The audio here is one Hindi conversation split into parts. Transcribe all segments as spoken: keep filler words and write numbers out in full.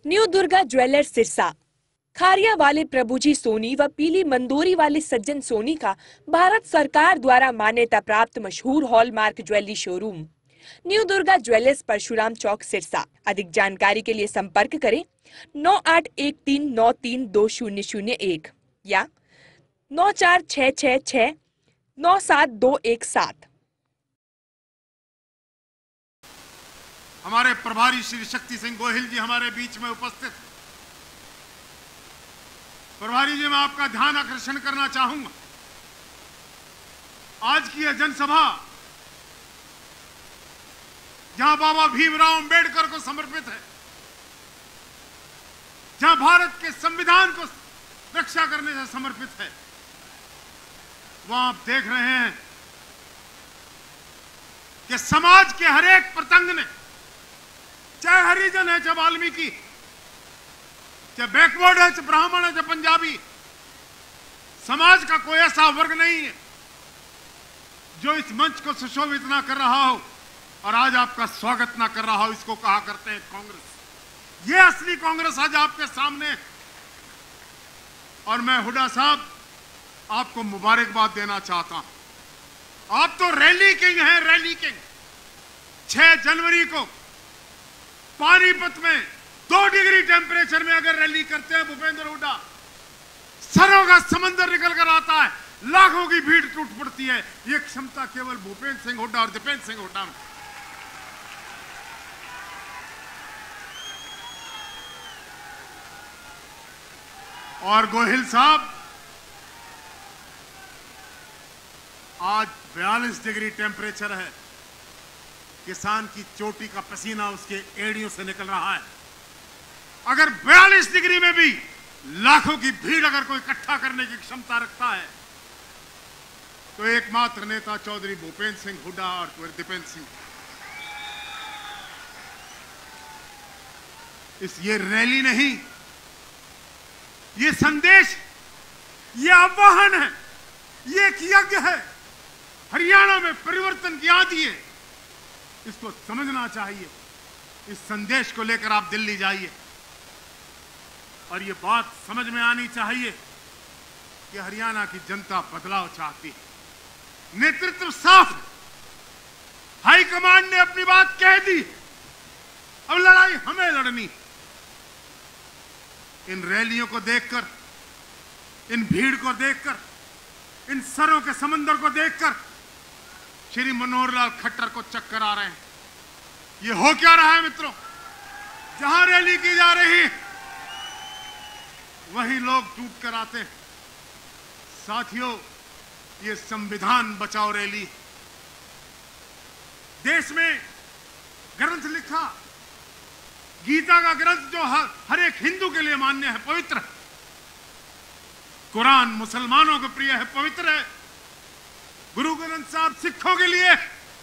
New Durga jewellers Sirsa. खारिया वाले प्रभुजी सोनी व पीली मंदोरी वाले सज्जन सोनी का भारत सरकार द्वारा मान्यता प्राप्त मशहूर hallmark jewellery showroom new Durga jewellers Parshuram Chowk Sirsa. अधिक जानकारी के लिए संपर्क करें नौ आठ एक तीन नौ तीन दो शून्य शून्य एक या नौ चार छः छः छः नौ सात दो एक सात। हमारे प्रभारी श्री शक्ति सिंह गोहिल जी हमारे बीच में उपस्थित। प्रभारी जी, मैं आपका ध्यान आकर्षण करना चाहूंगा। आज की यह जनसभा जहां बाबा भीमराव अंबेडकर को समर्पित है, जहां भारत के संविधान को रक्षा करने से समर्पित है, वहां आप देख रहे हैं कि समाज के हर एक प्रतंग ने, चाहे हरिजन है, चाहे वाल्मीकि, चाहे बैकवर्ड है, चाहे ब्राह्मण है, चाहे पंजाबी, समाज का कोई ऐसा वर्ग नहीं है जो इस मंच को सुशोभित ना कर रहा हो और आज आपका स्वागत ना कर रहा हो। इसको कहा करते हैं कांग्रेस। ये असली कांग्रेस आज आपके सामने। और मैं हुड्डा साहब आपको मुबारकबाद देना चाहता हूं। आप तो रैली किंग हैं, रैली किंग। छह जनवरी को पानीपत में दो डिग्री टेम्परेचर में अगर रैली करते हैं भूपेंद्र हुड्डा, सरों का समंदर निकल कर आता है, लाखों की भीड़ टूट पड़ती है। ये क्षमता केवल भूपेंद्र सिंह हुड्डा और दीपेंद्र सिंह हुड्डा में। और गोहिल साहब, आज बयालीस डिग्री टेम्परेचर है। किसान की चोटी का पसीना उसके एड़ियों से निकल रहा है। अगर बयालीस डिग्री में भी लाखों की भीड़ अगर कोई इकट्ठा करने की क्षमता रखता है तो एकमात्र नेता चौधरी भूपेंद्र सिंह हुड्डा और दीपेंद्र सिंह। इस ये रैली नहीं, ये संदेश, ये आह्वान है, ये एक यज्ञ है। हरियाणा में परिवर्तन की आंधी है, इसको समझना चाहिए। इस संदेश को लेकर आप दिल्ली जाइए और ये बात समझ में आनी चाहिए कि हरियाणा की जनता बदलाव चाहती है। नेतृत्व साफ है, हाईकमांड ने अपनी बात कह दी, अब लड़ाई हमें लड़नी। इन रैलियों को देखकर, इन भीड़ को देखकर, इन सरों के समंदर को देखकर श्री मनोहर लाल खट्टर को चक्कर आ रहे हैं। ये हो क्या रहा है मित्रों? जहां रैली की जा रही वही लोग टूट कर आते हैं। साथियों, ये संविधान बचाओ रैली। देश में ग्रंथ लिखा, गीता का ग्रंथ जो हर, हर एक हिंदू के लिए मान्य है, पवित्र है। कुरान मुसलमानों को प्रिय है, पवित्र है। गुरु ग्रंथ साहब सिखों के लिए।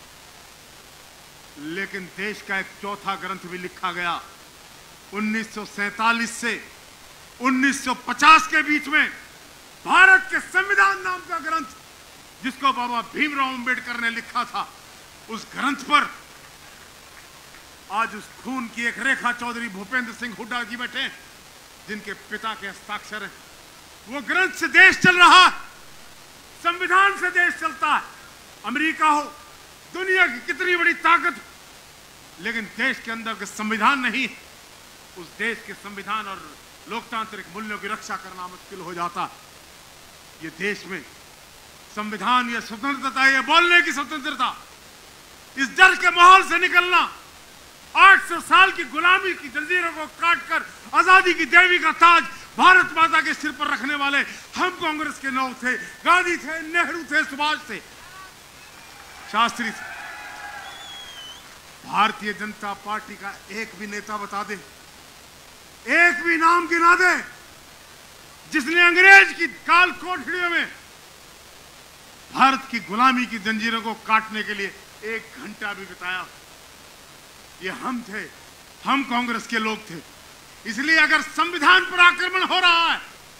लेकिन देश का एक चौथा ग्रंथ भी लिखा गया उन्नीस सौ सैंतालीस से उन्नीस सौ पचास के बीच में, भारत के संविधान नाम का ग्रंथ जिसको बाबा भीमराव अंबेडकर ने लिखा था। उस ग्रंथ पर आज उस खून की एक रेखा चौधरी भूपेंद्र सिंह हुड्डा जी बैठे, जिनके पिता के हस्ताक्षर हैं। वो ग्रंथ से देश चल रहा है, संविधान से देश चलता है। अमेरिका हो, दुनिया की कितनी बड़ी ताकत, लेकिन देश के अंदर के संविधान नहीं, उस देश के संविधान और लोकतांत्रिक मूल्यों की रक्षा करना मुश्किल हो जाता। ये देश में संविधान, ये स्वतंत्रता, ये बोलने की स्वतंत्रता, इस डर के माहौल से निकलना, आठ सौ साल की गुलामी की जंजीरों को काटकर आजादी की देवी का ताज भारत माता के सिर पर रखने वाले हम कांग्रेस के लोग थे। गांधी थे, नेहरू थे, सुभाष थे, शास्त्री थे। भारतीय जनता पार्टी का एक भी नेता बता दे, एक भी नाम गिना दे जिसने अंग्रेज की काल कोठरियों में भारत की गुलामी की जंजीरों को काटने के लिए एक घंटा भी बिताया। ये हम थे, हम कांग्रेस के लोग थे। इसलिए अगर संविधान पर आक्रमण हो रहा है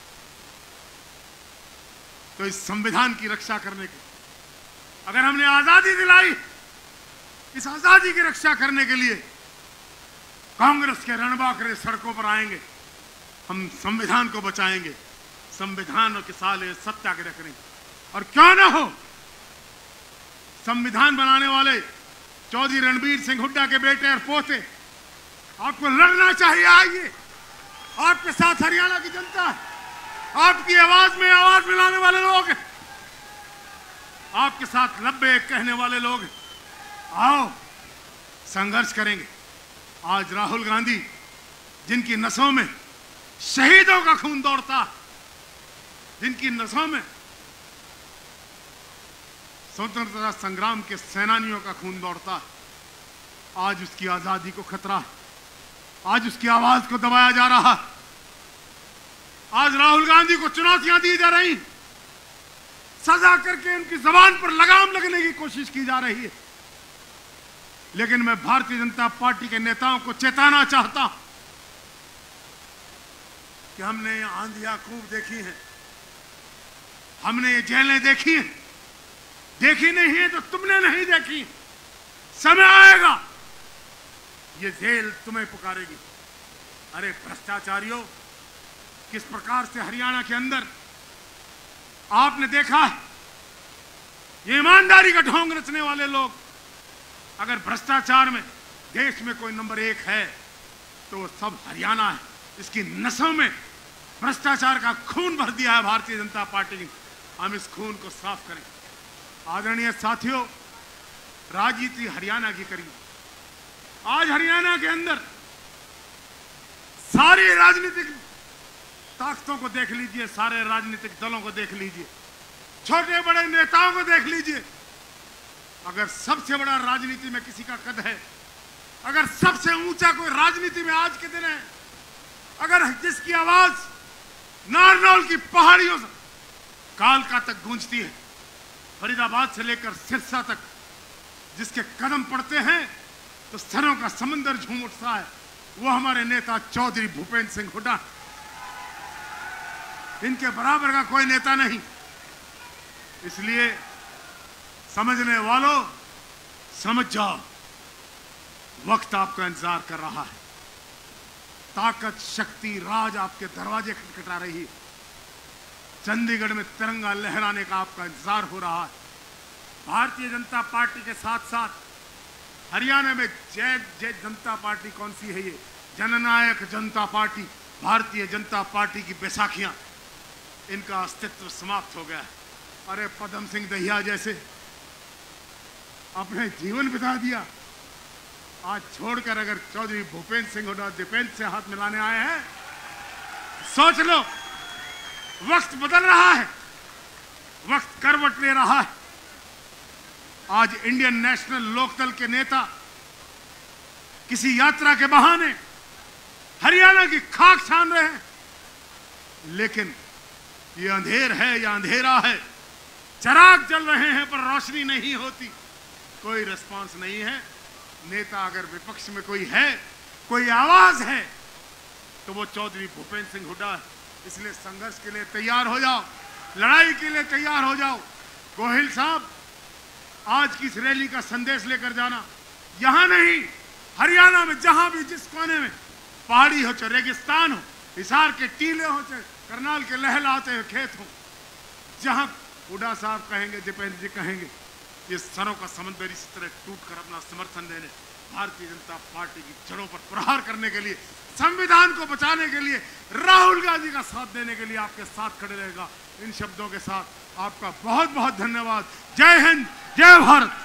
तो इस संविधान की रक्षा करने के, अगर हमने आजादी दिलाई, इस आजादी की रक्षा करने के लिए कांग्रेस के रणबांकरे सड़कों पर आएंगे, हम संविधान को बचाएंगे, संविधान के साले सत्याग्रह करेंगे। और क्यों ना हो, संविधान बनाने वाले चौधरी रणबीर सिंह हुड्डा के बेटे और पोते, आपको लड़ना चाहिए। आइए, आपके साथ हरियाणा की जनता है, आपकी आवाज में आवाज मिलाने वाले लोग हैं, आपके साथ लब्बे कहने वाले लोग हैं। आओ संघर्ष करेंगे। आज राहुल गांधी, जिनकी नसों में शहीदों का खून दौड़ता, जिनकी नसों में स्वतंत्रता संग्राम के सेनानियों का खून दौड़ता है, आज उसकी आजादी को खतरा है, आज उसकी आवाज को दबाया जा रहा है। आज राहुल गांधी को चुनौतियां दी जा रही, सजा करके उनकी जबान पर लगाम लगने की कोशिश की जा रही है। लेकिन मैं भारतीय जनता पार्टी के नेताओं को चेताना चाहता हूं कि हमने ये आंधियां खूब देखी हैं, हमने ये जेलें देखी हैं, देखी नहीं है तो तुमने नहीं देखी। समय आएगा ये जेल तुम्हें पुकारेगी। अरे भ्रष्टाचारियों, किस प्रकार से हरियाणा के अंदर आपने देखा है, ये ईमानदारी का ढोंग रचने वाले लोग, अगर भ्रष्टाचार में देश में कोई नंबर एक है तो वो सब हरियाणा है। इसकी नसों में भ्रष्टाचार का खून भर दिया है भारतीय जनता पार्टी ने। हम इस खून को साफ करें। आदरणीय साथियों, राजनीति हरियाणा की करिए। आज हरियाणा के अंदर सारी राजनीतिक ताकतों को देख लीजिए, सारे राजनीतिक दलों को देख लीजिए, छोटे बड़े नेताओं को देख लीजिए। अगर सबसे बड़ा राजनीति में किसी का कद है, अगर सबसे ऊंचा कोई राजनीति में आज के दिन है, अगर जिसकी आवाज नारनौल की पहाड़ियों से कालका तक गूंजती है, फरीदाबाद से लेकर सिरसा तक जिसके कदम पड़ते हैं तो सरों का समंदर झूम उठता है, वो हमारे नेता चौधरी भूपेंद्र सिंह हुड्डा। इनके बराबर का कोई नेता नहीं। इसलिए समझने वालों समझ जाओ, वक्त आपका इंतजार कर रहा है। ताकत, शक्ति, राज आपके दरवाजे खटखटा रही है। चंडीगढ़ में तिरंगा लहराने का आपका इंतजार हो रहा है। भारतीय जनता पार्टी के साथ साथ हरियाणा में जय जय जनता पार्टी कौन सी है? ये जननायक जनता पार्टी, भारतीय जनता पार्टी की बैसाखियां, इनका अस्तित्व समाप्त हो गया है। अरे पदम सिंह दहिया जैसे अपने जीवन बिता दिया, आज छोड़कर अगर चौधरी भूपेंद्र सिंह हुड्डा दीपेंद्र से हाथ मिलाने आए हैं, सोच लो, वक्त बदल रहा है, वक्त करवट ले रहा है। आज इंडियन नेशनल लोकदल के नेता किसी यात्रा के बहाने हरियाणा की खाक छान रहे हैं, लेकिन ये अंधेर है या अंधेरा है, चराग जल रहे हैं पर रोशनी नहीं होती, कोई रिस्पांस नहीं है। नेता अगर विपक्ष में कोई है, कोई आवाज है, तो वो चौधरी भूपेंद्र सिंह हुड्डा है। इसलिए संघर्ष के लिए तैयार हो जाओ, लड़ाई के लिए तैयार हो जाओ। गोहिल साहब, आज की इस रैली का संदेश लेकर जाना, यहां नहीं, हरियाणा में जहां भी जिस कोने में पहाड़ी हो, चाहे रेगिस्तान हो, हिसार के टीले हो, चाहे करनाल के लहलाते हुए खेत हो, जहां हुड्डा साहब कहेंगे, दीपेंद्र जी कहेंगे, ये सरों का समंदर इसी तरह टूट कर अपना समर्थन देने, भारतीय जनता पार्टी की जड़ों पर प्रहार करने के लिए, संविधान को बचाने के लिए, राहुल गांधी का साथ देने के लिए आपके साथ खड़े रहेगा। इन शब्दों के साथ आपका बहुत बहुत धन्यवाद। जय हिंद, जय भारत।